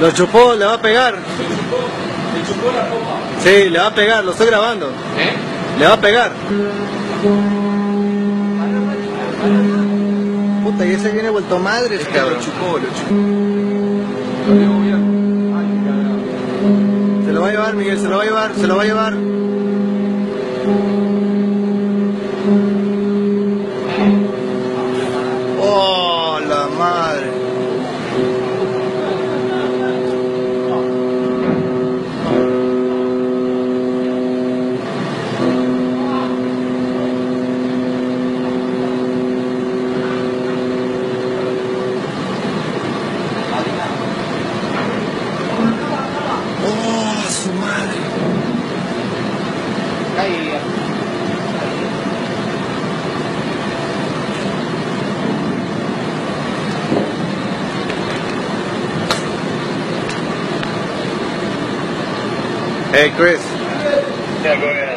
Lo chupó, le va a pegar. Le chupó la copa. Sí, le va a pegar, lo estoy grabando. Le va a pegar. Puta, y ese viene vuelto madre, Es que cabrón. lo chupó. Se lo va a llevar, Miguel, se lo va a llevar, se lo va a llevar. Oh, la madre. Oh, su madre. Caía. Hey, Chris. Yeah, go ahead.